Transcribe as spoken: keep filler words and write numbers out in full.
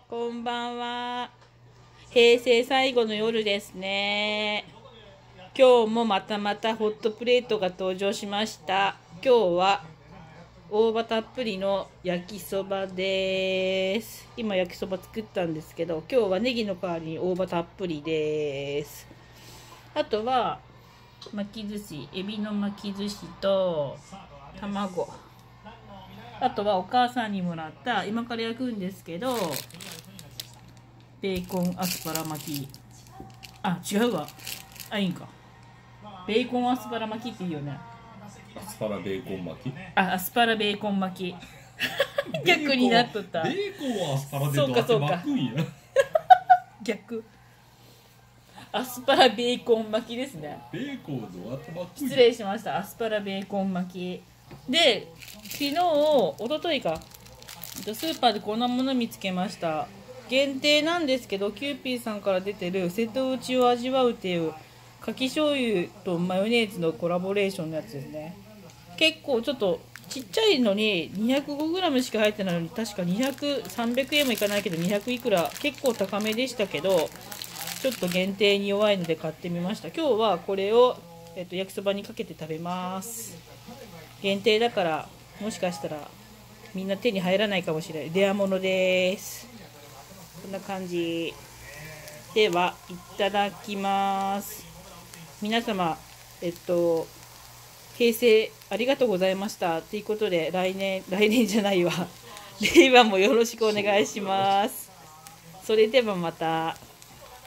こんばんは。平成最後の夜ですね。今日もまたまたホットプレートが登場しました。今日は大葉たっぷりの焼きそばです。今焼きそば作ったんですけど、今日はネギの代わりに大葉たっぷりです。あとは巻き寿司、エビの巻き寿司と卵。あとはお母さんにもらった今から焼くんですけどベーコンアスパラ巻き。あ、違うわ。あ、いいんか。ベーコンアスパラ巻きっていいよね。 アスパラベーコン巻き。 あ、アスパラベーコン巻き逆になっとった。 ベーコンはアスパラでどうやって巻くんや。 逆。アスパラベーコン巻きですね。 ベーコンはどうやって巻くんや。 失礼しました。アスパラベーコン巻きで、昨日一昨日かスーパーでこんなもの見つけました。限定なんですけど、キューピーさんから出てる瀬戸内を味わうっていうかき醤油とマヨネーズのコラボレーションのやつですね。結構ちょっとちっちゃいのに にひゃくごグラム しか入ってないのに、確かにひゃく、さんびゃくえんもいかないけどにひゃくいくら、結構高めでしたけど、ちょっと限定に弱いので買ってみました。今日はこれを、えっと、焼きそばにかけて食べます。限定だからもしかしたらみんな手に入らないかもしれない。レアものです。こんな感じでは、いただきます。皆様、えっと平成ありがとうございましたということで、来年来年じゃないわ令和もよろしくお願いします。それではまた。